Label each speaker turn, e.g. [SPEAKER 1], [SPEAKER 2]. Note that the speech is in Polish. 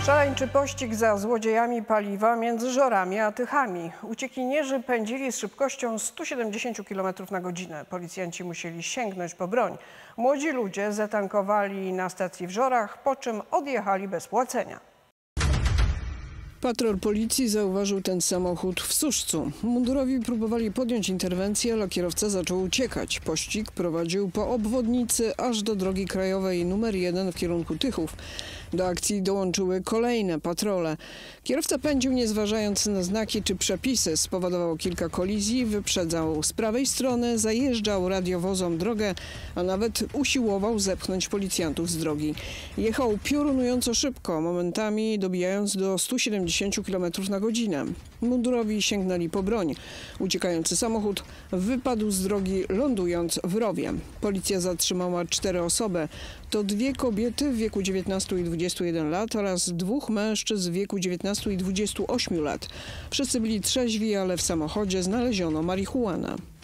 [SPEAKER 1] Szaleńczy pościg za złodziejami paliwa między Żorami a Tychami. Uciekinierzy pędzili z szybkością 170 km na godzinę. Policjanci musieli sięgnąć po broń. Młodzi ludzie zatankowali na stacji w Żorach, po czym odjechali bez płacenia.
[SPEAKER 2] Patrol policji zauważył ten samochód w Suszcu. Mundurowi próbowali podjąć interwencję, ale kierowca zaczął uciekać. Pościg prowadził po obwodnicy aż do drogi krajowej nr 1 w kierunku Tychów. Do akcji dołączyły kolejne patrole. Kierowca pędził nie zważając na znaki czy przepisy. Spowodował kilka kolizji, wyprzedzał z prawej strony, zajeżdżał radiowozom drogę, a nawet usiłował zepchnąć policjantów z drogi. Jechał piorunująco szybko, momentami dobijając do 170 km na godzinę. Mundurowi sięgnęli po broń. Uciekający samochód wypadł z drogi, lądując w rowie. Policja zatrzymała 4 osoby. To 2 kobiety w wieku 19 i 21 lat oraz 2 mężczyzn w wieku 19 i 28 lat. Wszyscy byli trzeźwi, ale w samochodzie znaleziono marihuanę.